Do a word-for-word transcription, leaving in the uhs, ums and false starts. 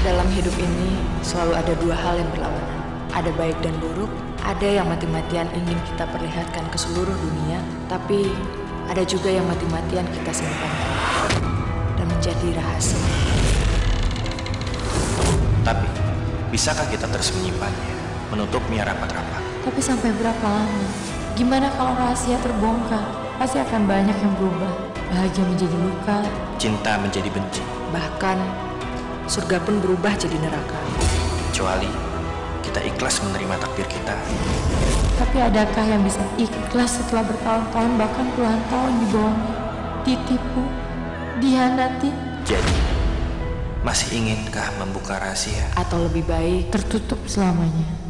Dalam hidup ini selalu ada dua hal yang berlawanan. Ada baik dan buruk, ada yang mati-matian ingin kita perlihatkan ke seluruh dunia, tapi ada juga yang mati-matian kita simpan dan menjadi rahasia. Tapi, bisakah kita terus menyimpannya, menutupnya rapat-rapat? Tapi sampai berapa lama? Gimana kalau rahasia terbongkar? Pasti akan banyak yang berubah. Bahagia menjadi luka, Cinta menjadi benci. Bahkan surga pun berubah jadi neraka. Kecuali kita ikhlas menerima takdir kita. tapi adakah yang bisa ikhlas setelah bertahun-tahun bahkan puluhan tahun dibohongi, ditipu, dihianati? Jadi, masih inginkah membuka rahasia? Atau lebih baik Tertutup selamanya.